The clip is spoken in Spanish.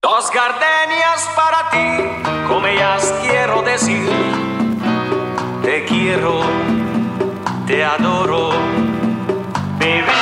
Dos gardenias para ti, como ellas quiero decir. Te quiero, te adoro, baby.